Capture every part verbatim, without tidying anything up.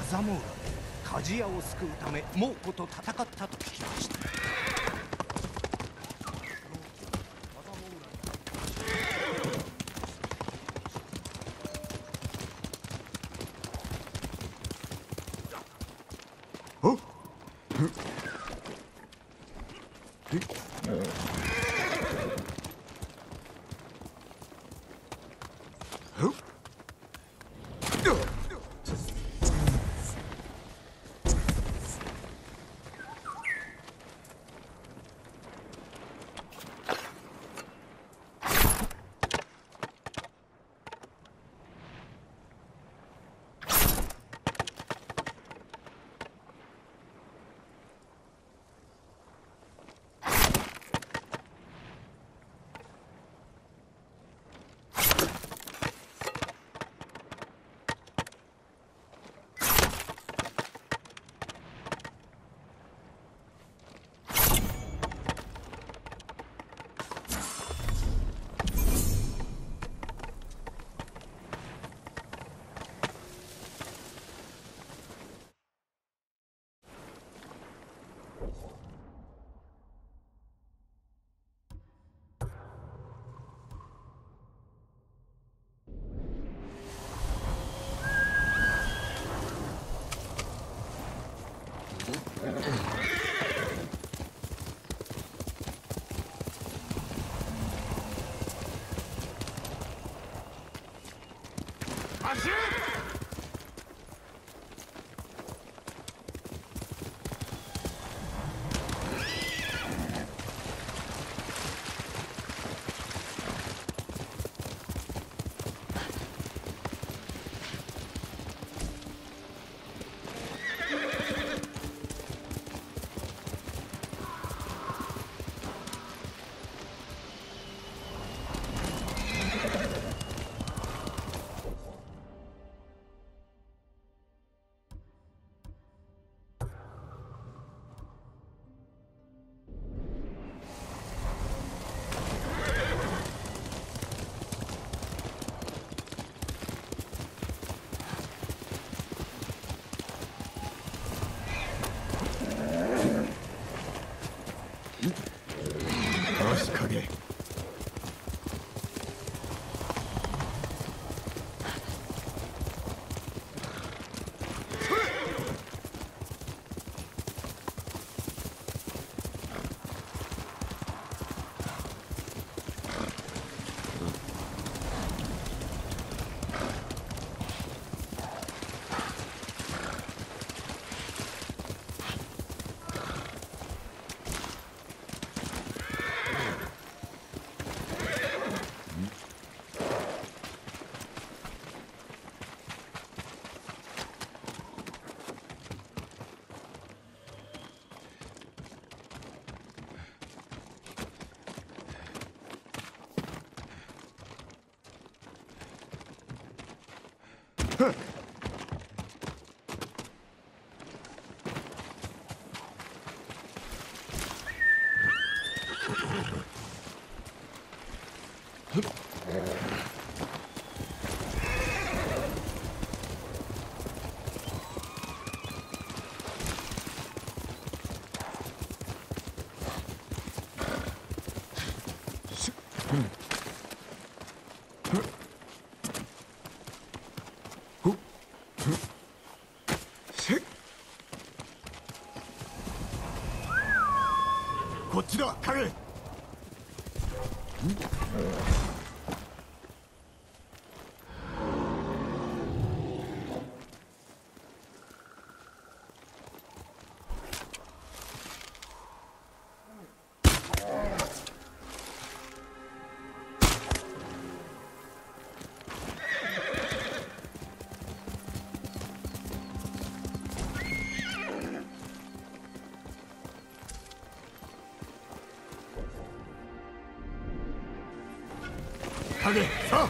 ザモーラで鍛冶屋を救うため猛虎と戦ったと聞きました。 走れ！足影。こっちだ、影。影、さあ。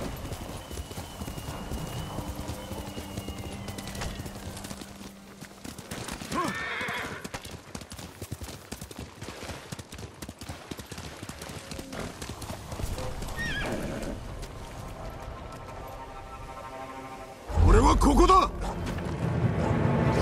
俺はここだ。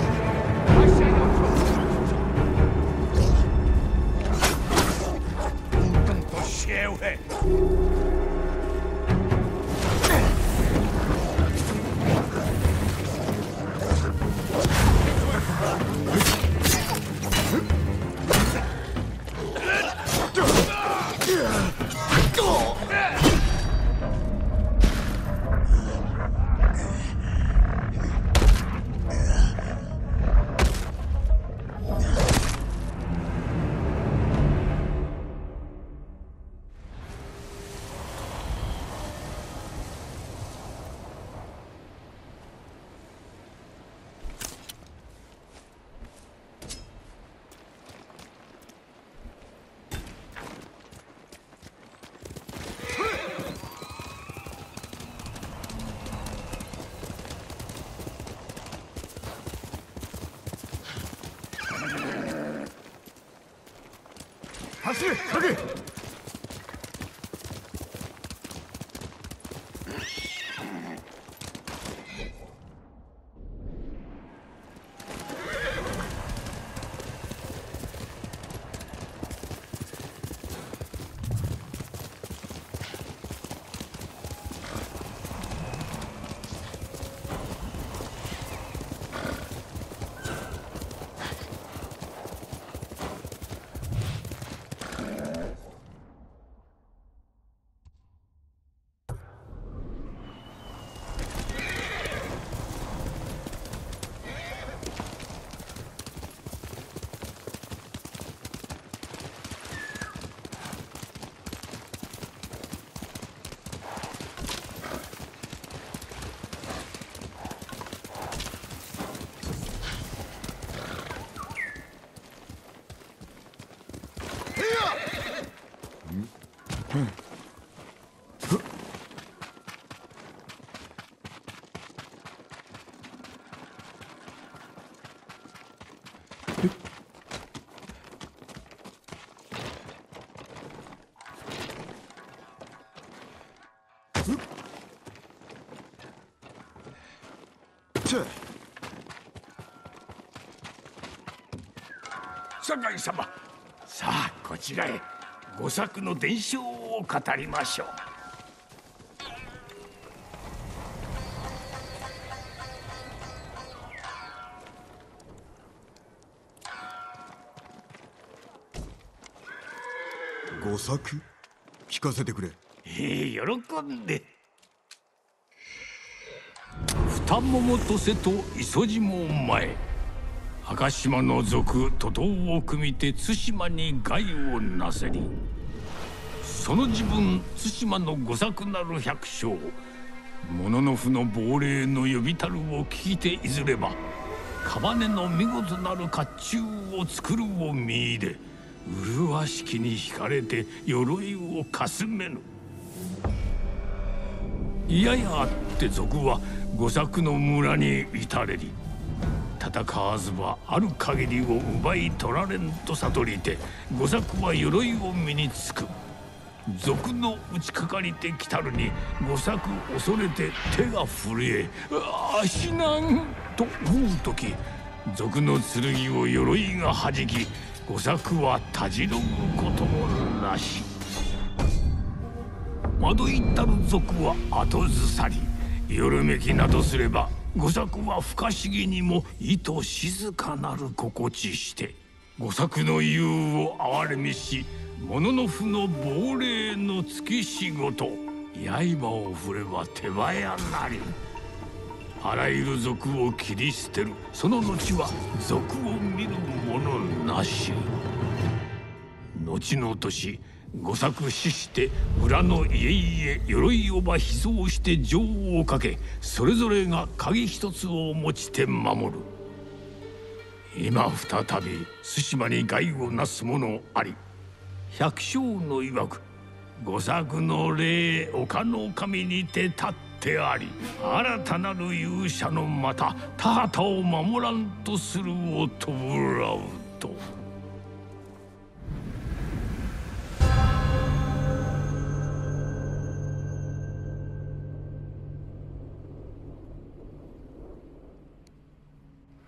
走れ影。 酒井様、さあこちらへご作の伝承を語りましょう。 ご作聞かせてくれ。 ええ、喜んで。二桃と瀬と磯島前、赤島の族徒党を組みて対馬に害をなせり、その自分対馬の御作なる百姓物の府の亡霊の呼びたるを聞いていずれば屍の見事なる甲冑を作るを見出、麗しきに惹かれて鎧をかすめぬ。いややあって賊は御作の村に至れり、戦わずばある限りを奪い取られんと悟りて、御作は鎧を身につく。賊の打ちかかりてきたるに御作恐れて手が震え、ああ死なんと思う時、賊の剣を鎧がはじき、御作はたじろぐこともなし。惑いたる賊は後ずさり、よろめきなどすれば御作は不可思議にも意図静かなる心地して、御作の言うを憐れみし、物の府の亡霊の付き仕事、刃を振れば手早なり。あらゆる賊を切り捨てる、その後は賊を見る者なし。後の年、御作死して村の家々鎧をば秘蔵して錠をかけ、それぞれが鍵一つを持ちて守る。今再び対馬に害をなす者あり、百姓の曰く御作の霊岡の神にて立ってあり、新たなる勇者のまた田畑を守らんとするを弔うと。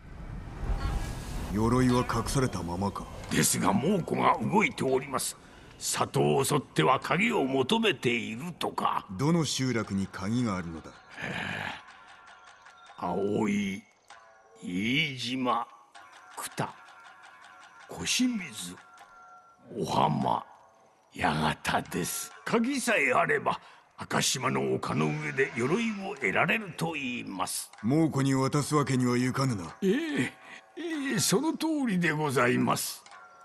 鎧は隠されたままか。 ですが猛虎が動いております。 里を襲っては鍵を求めているとか。 どの集落に鍵があるのだ？ 青井、飯島、久田、小清水、小浜、八幡です。鍵さえあれば赤島の丘の上で鎧を得られると言います。 猛虎に渡すわけにはいかぬな。 ええええ、その通りでございます。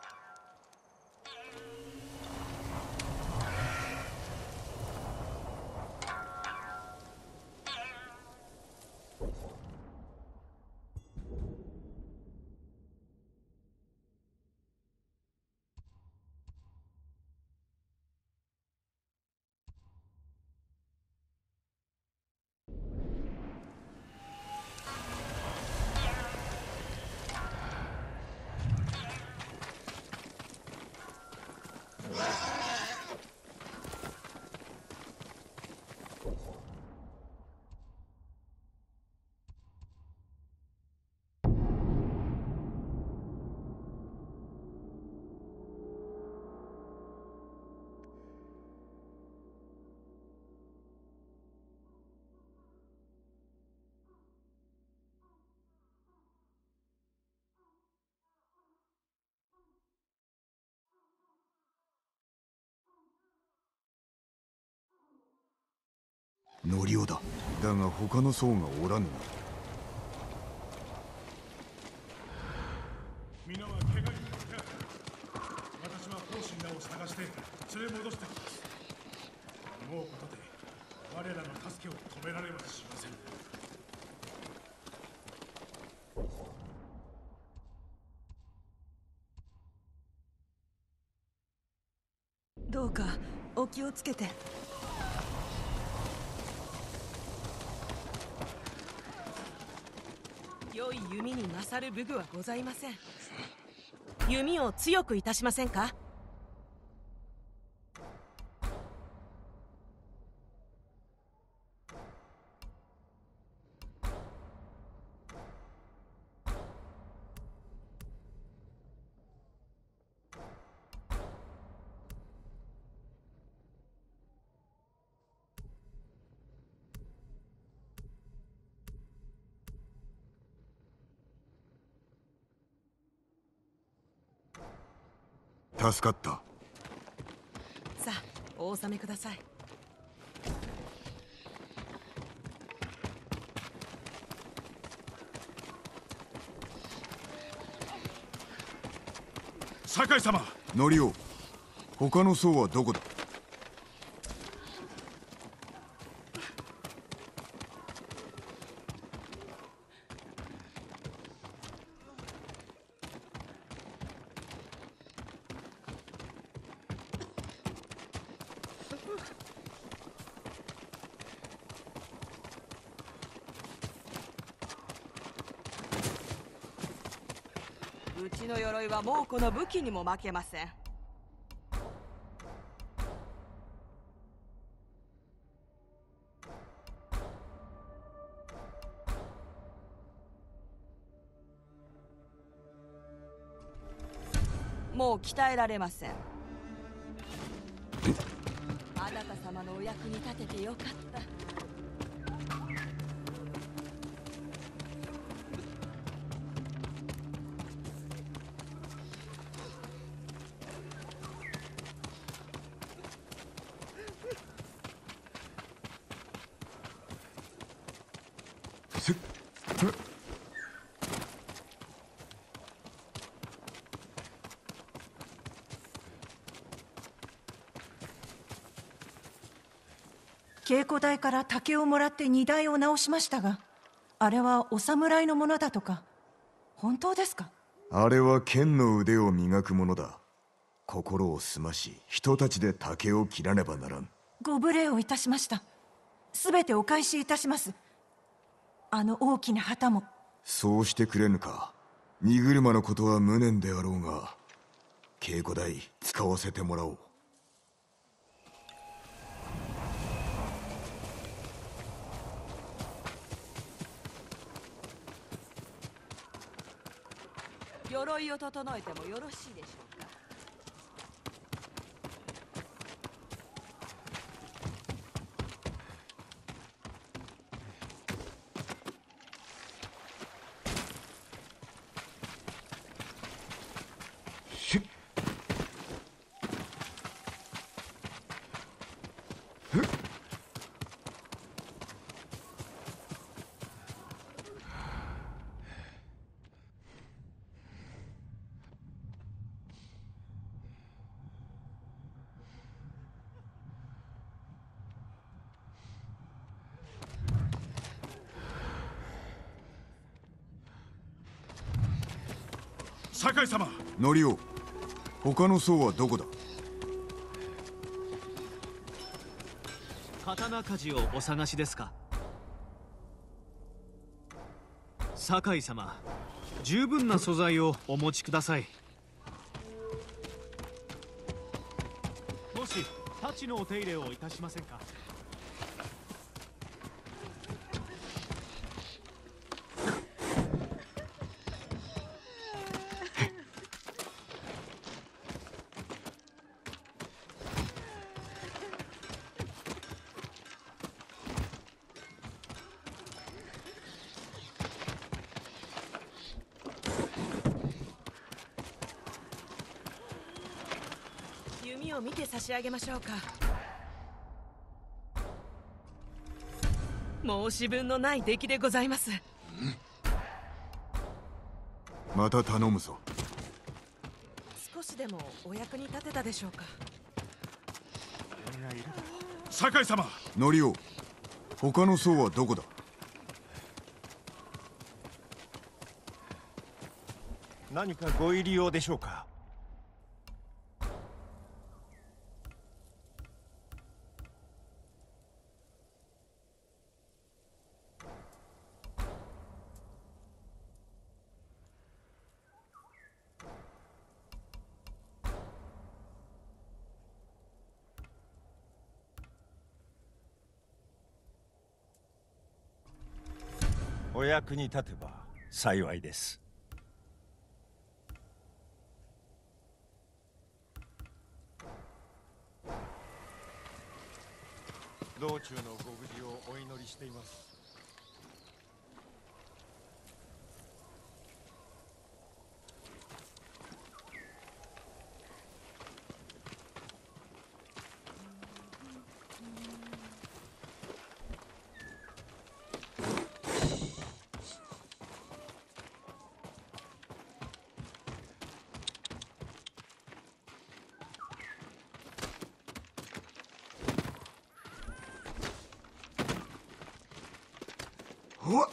ノリオだ。だが他の僧がおらぬな。 皆は怪我にかかる。私は後進らを探して連れ戻してきます。もうことで我らの助けを止められはしません。 どうかお気をつけて。良い弓に勝る武具はございません。弓を強くいたしませんか？ 助かった。 さあお納めください。 酒井様。 ノリオ、他の僧はどこだ？ うちの鎧は猛虎の武器にも負けません。もう鍛えられません。あなた様のお役に立ててよかった。 せっ稽古台から竹をもらって荷台を直しましたが、あれはお侍のものだとか。本当ですか？ あれは剣の腕を磨くものだ。心を澄まし人たちで竹を切らねばならん。 ご無礼をいたしました。すべてお返しいたします。あの大きな旗も。 そうしてくれぬか。荷車のことは無念であろうが、稽古台使わせてもらおう。 鎧を整えてもよろしいでしょうか。 酒井様。 ノリオ、他の僧はどこだ？ 刀鍛冶をお探しですか？酒井様、十分な素材をお持ちください。もし太刀のお手入れをいたしませんか？ 弓を見て差し上げましょうか。申し分のない出来でございます。 また頼むぞ。 少しでもお役に立てたでしょうか。 酒井様。 ノリオ、他の僧はどこだ？ 何かご入り用でしょうか？お役に立てば幸いです。道中のご無事をお祈りしています。 おっ、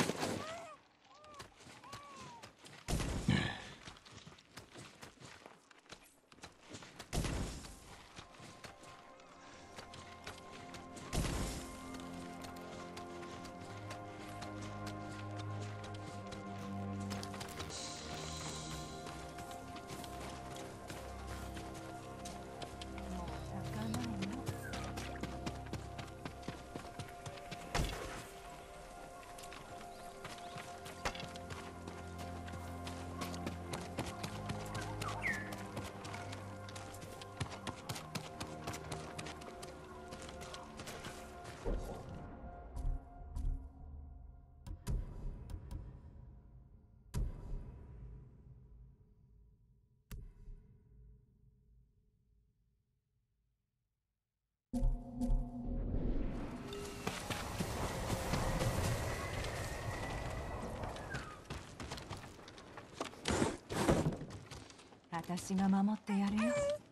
私が守ってやるよ。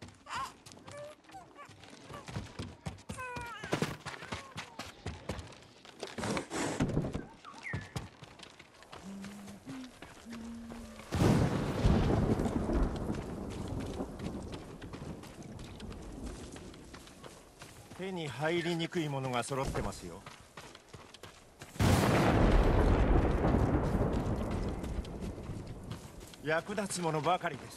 手に入りにくいものが揃ってますよ。役立つものばかりです。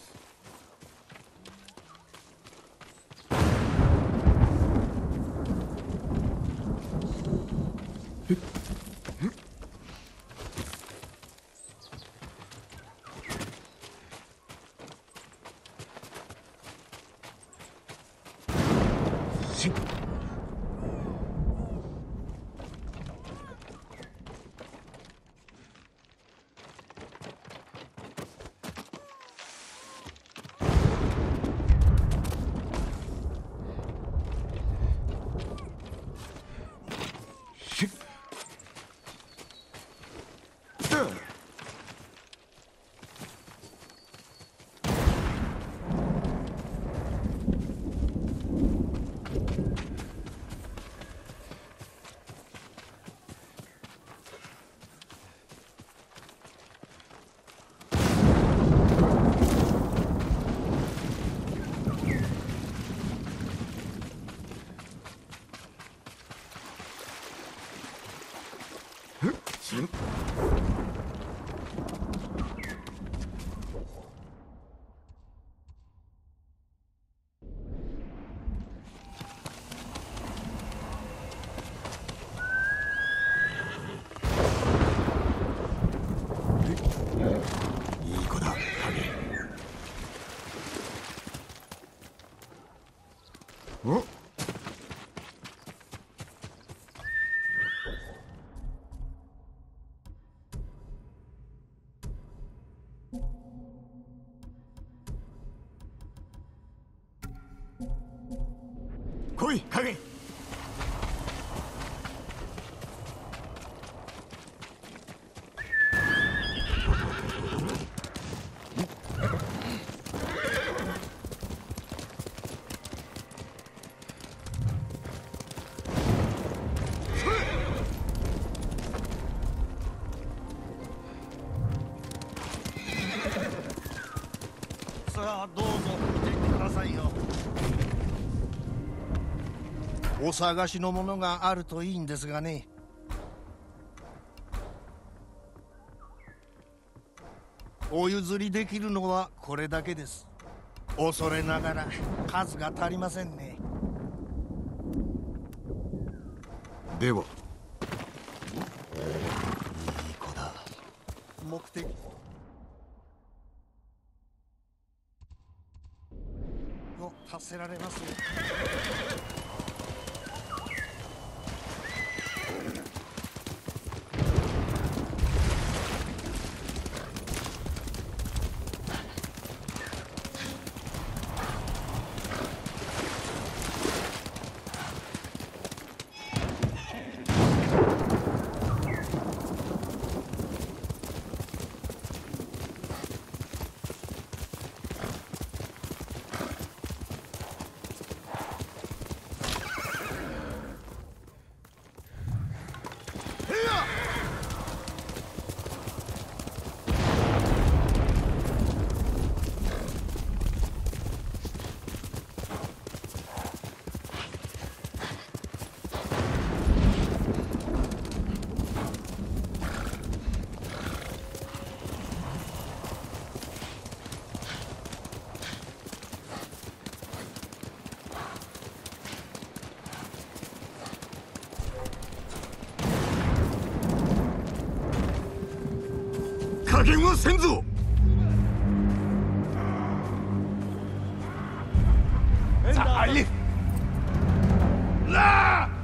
いい子だ、影。お来い、影。 さあどうぞ見ていってくださいよ。お探しのものがあるといいんですがね。お譲りできるのはこれだけです。恐れながら数が足りませんね。 では、いい子だ。 目的を達せられますよ。 加減はせんぞ。 さあいなあ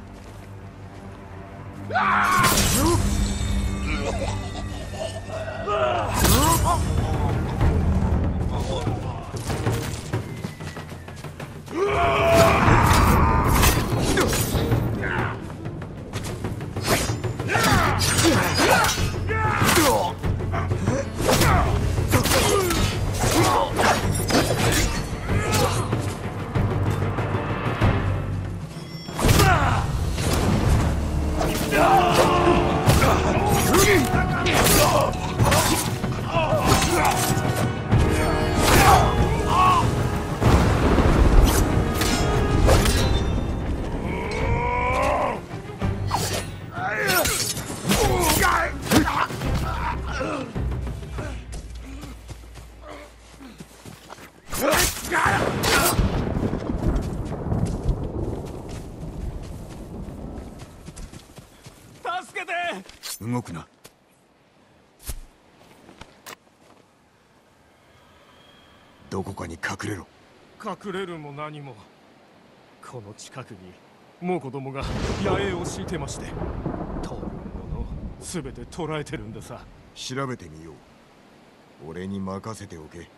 助けて。 動くな。どこかに隠れろ。 隠れるも何も。この近くにもう子供が野営を敷いてまして、通るものすべて捕らえてるんでさ。 調べてみよう。俺に任せておけ。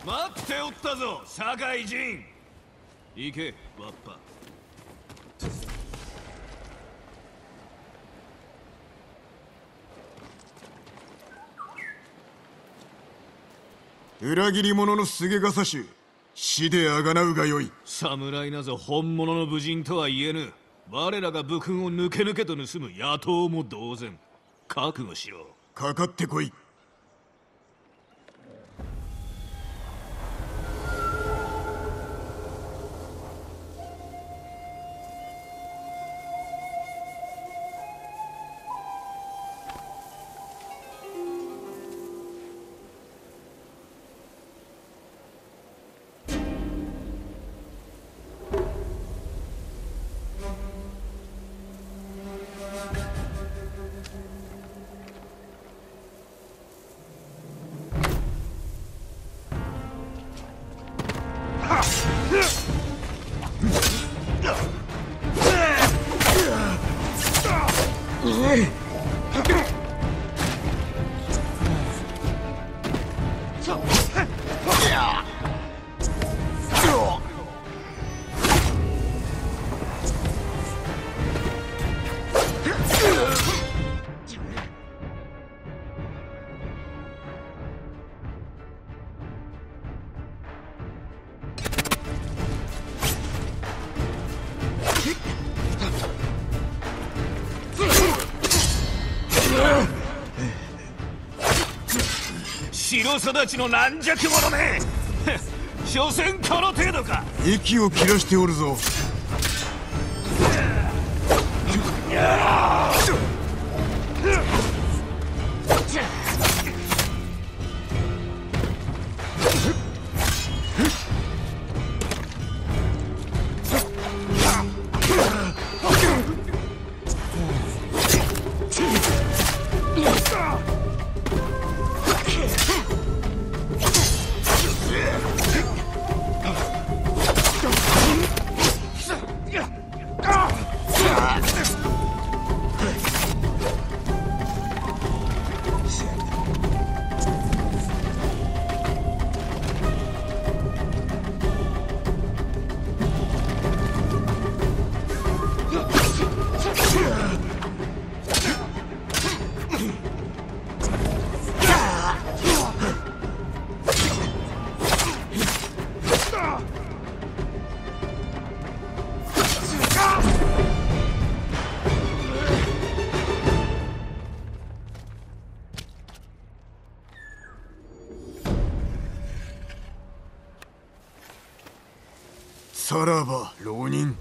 待っておったぞ酒井陣。行けわっぱ。 裏切り者のすげがさし死であがなうがよい。 侍なぞ本物の武人とは言えぬ。我らが武勲を抜け抜けと盗む野党も同然。覚悟しろ。 かかってこい。 城育ちの軟弱者め。所詮この程度か。 息を切らしておるぞ。さらば浪人。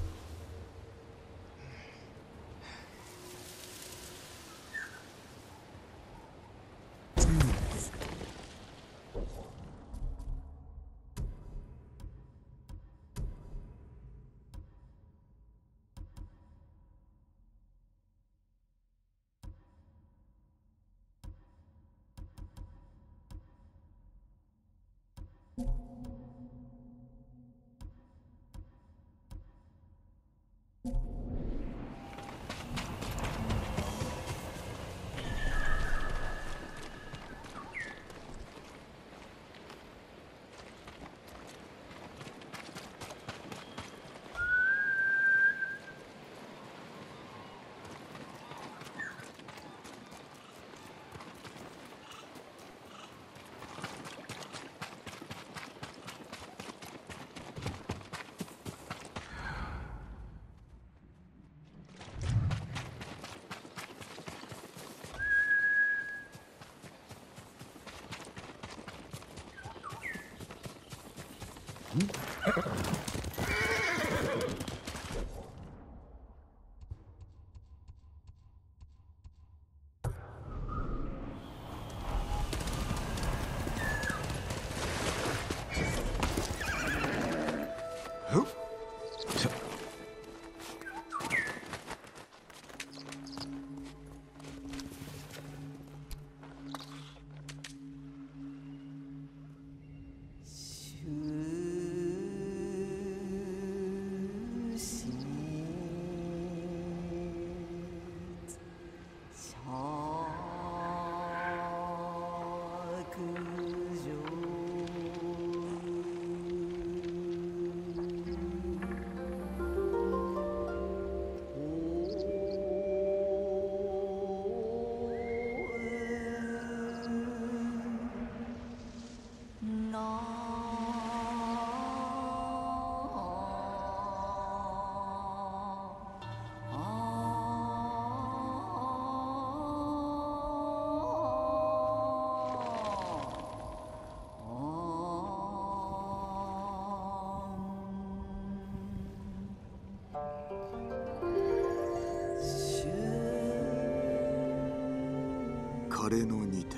晴れのにて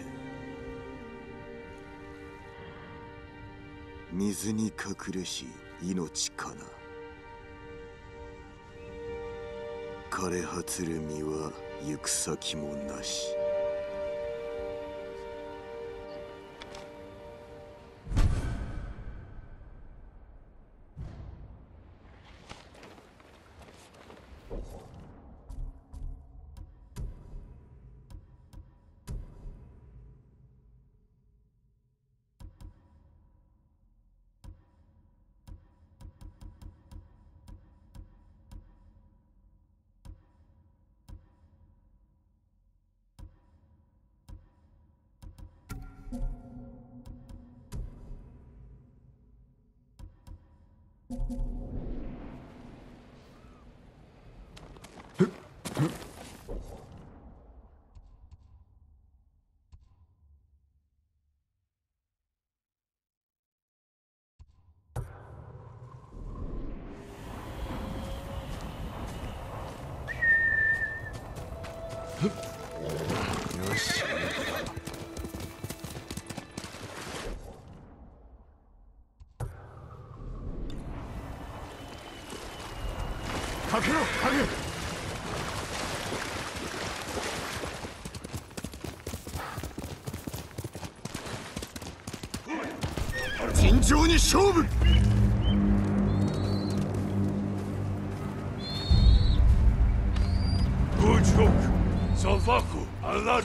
水に隠れし命かな。枯葉つるみは行く先もなし。よし。かけろ、かけろ。尋常に勝負。 Salvaco, alado.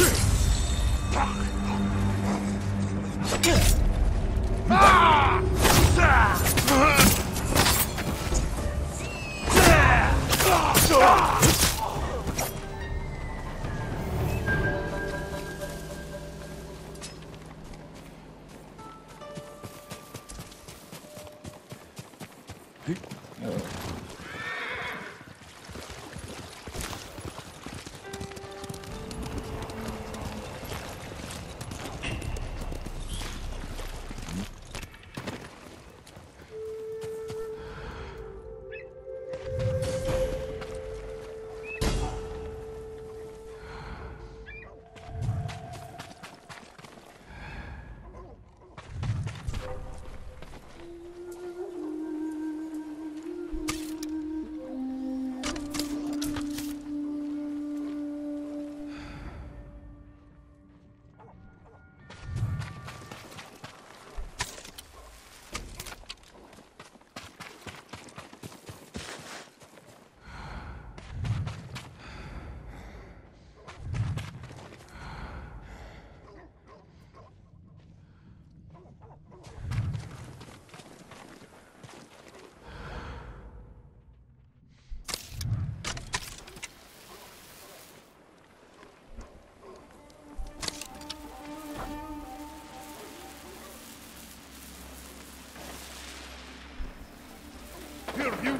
Here, you!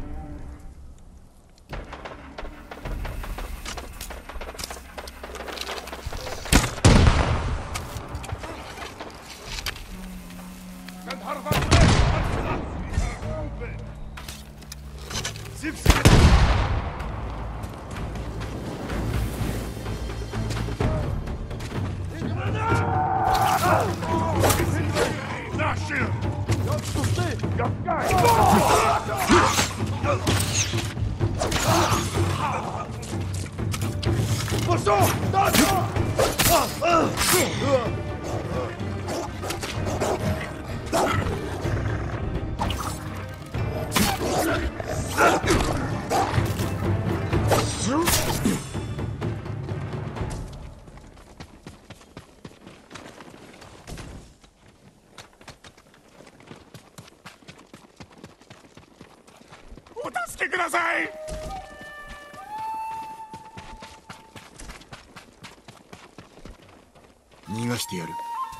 逃がしてやる。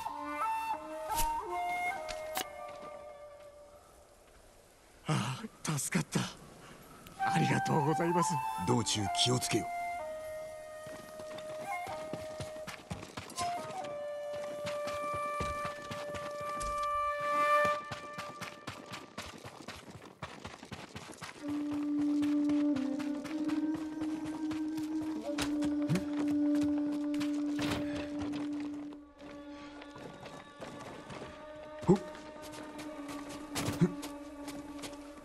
ああ、助かった。ありがとうございます。 道中気をつけよ。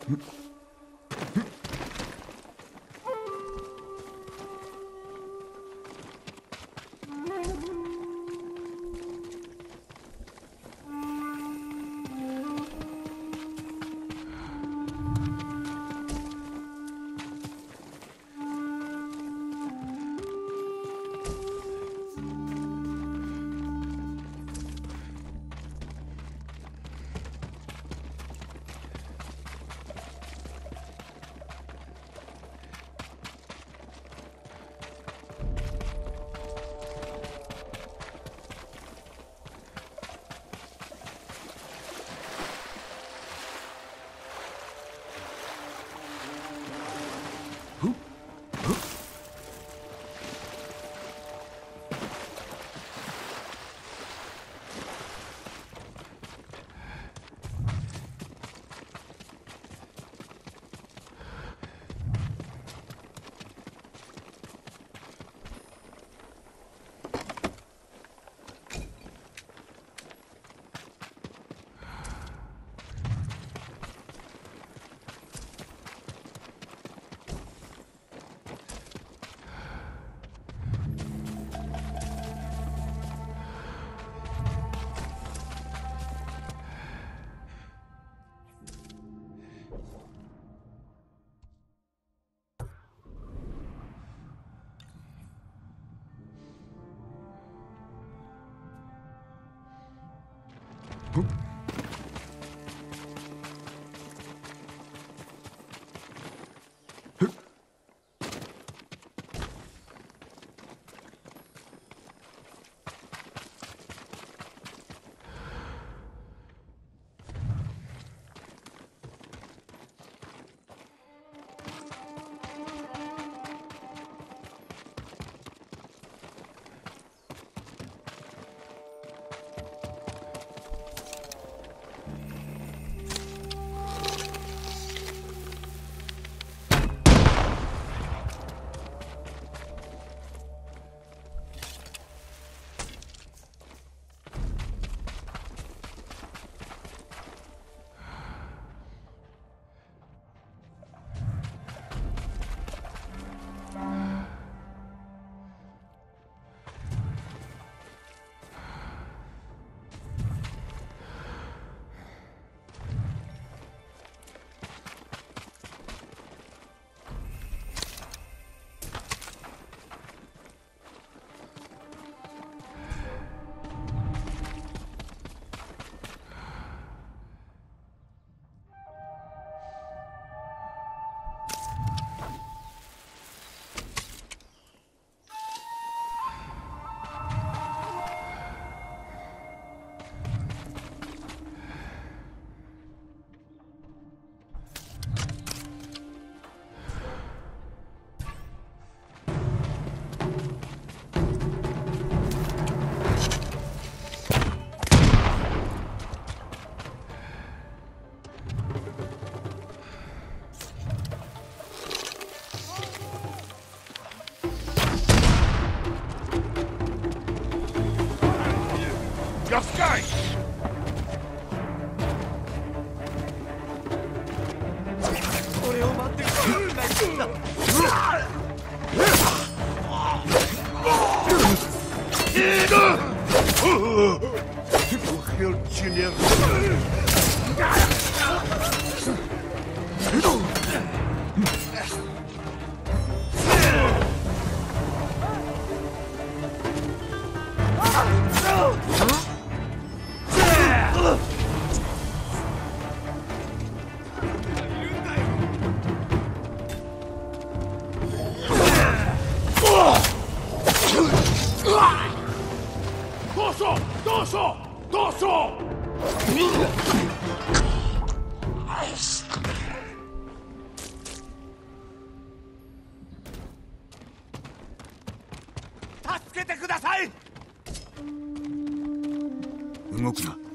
動くな。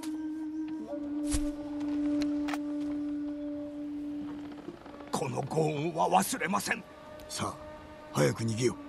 このご恩は忘れません。 さあ早く逃げよう。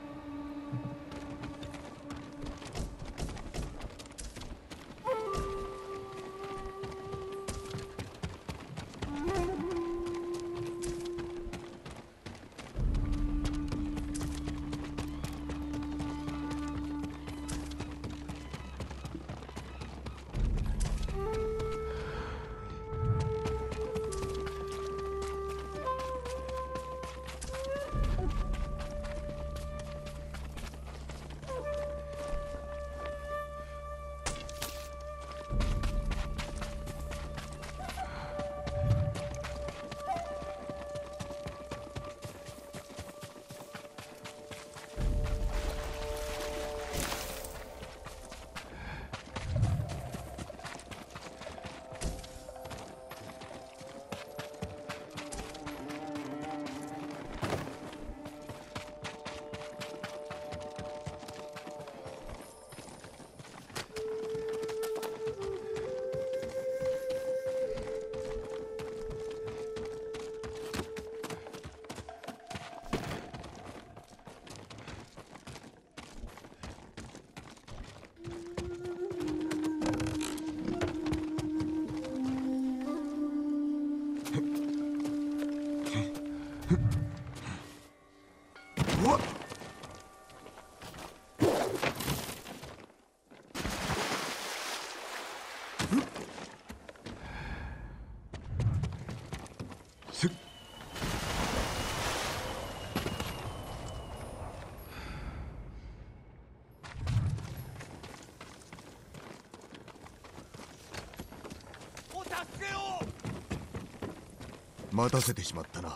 待たせてしまったな。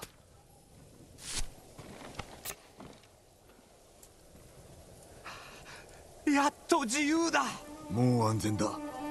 やっと自由だ。 もう安全だ。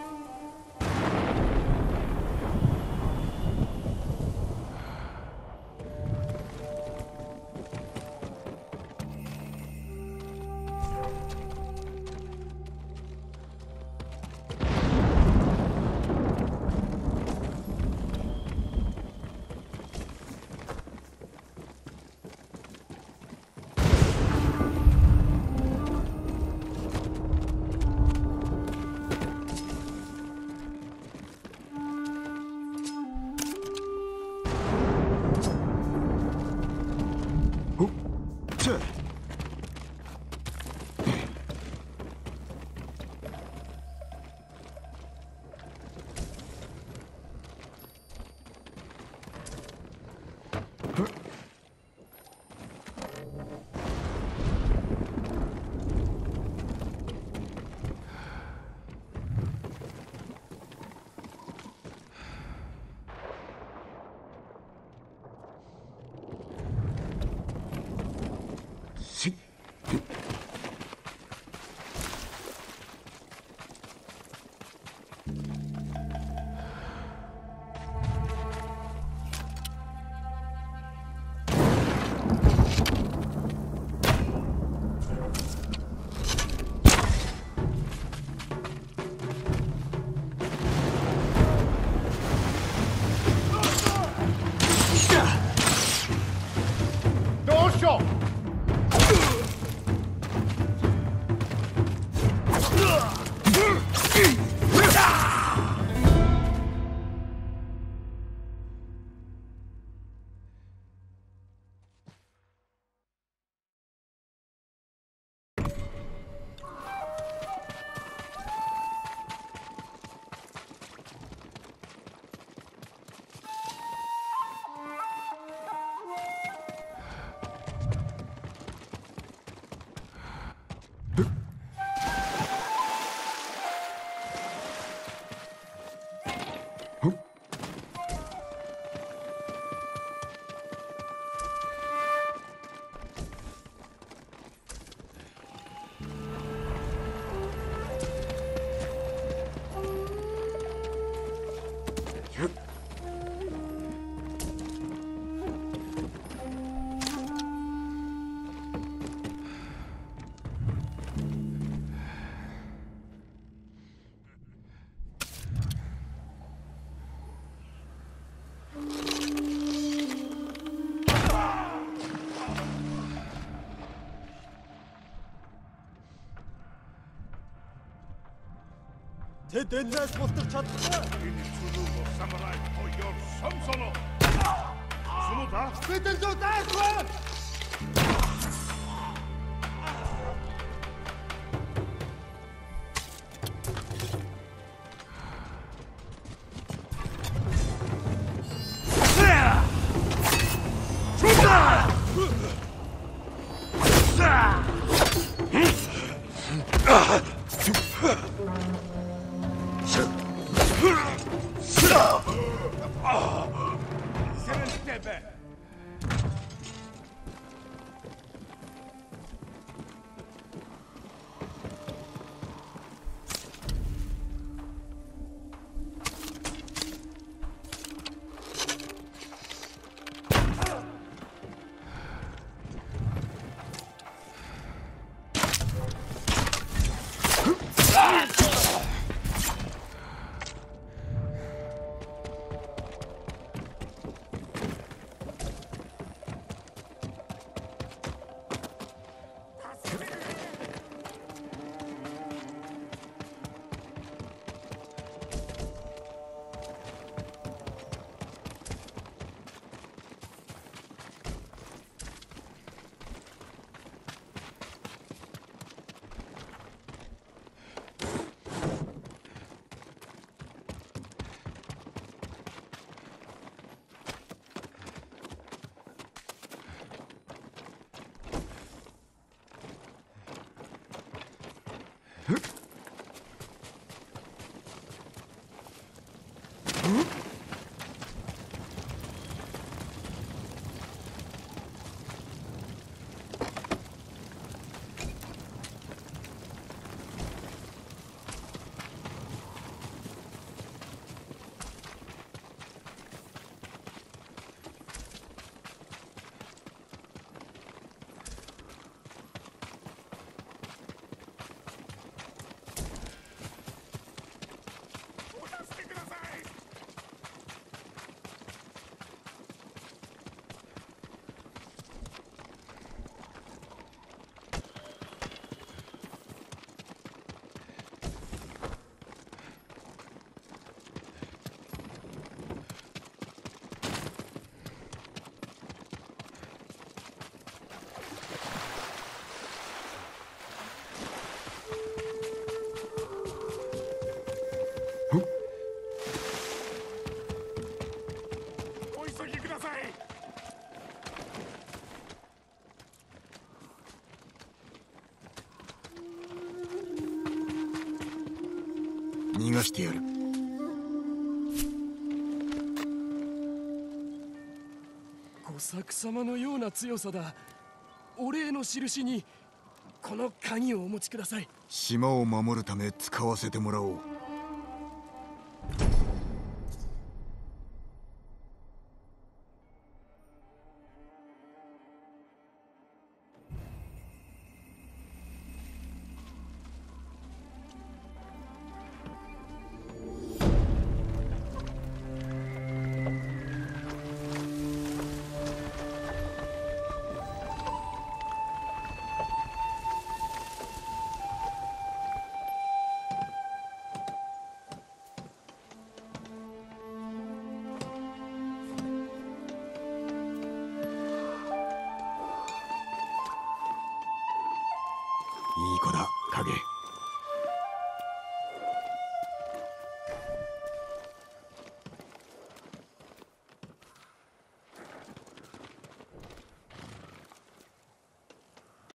Тэд энэс бутар чадлаа. Энэ цүлүү самурай хоёр сомсоно. Сунуда бидэн зутаахгүй. がしてやる。 吾作様のような強さだ。お礼の印にこの鍵をお持ちください。 島を守るため使わせてもらおう。いい子だ、影。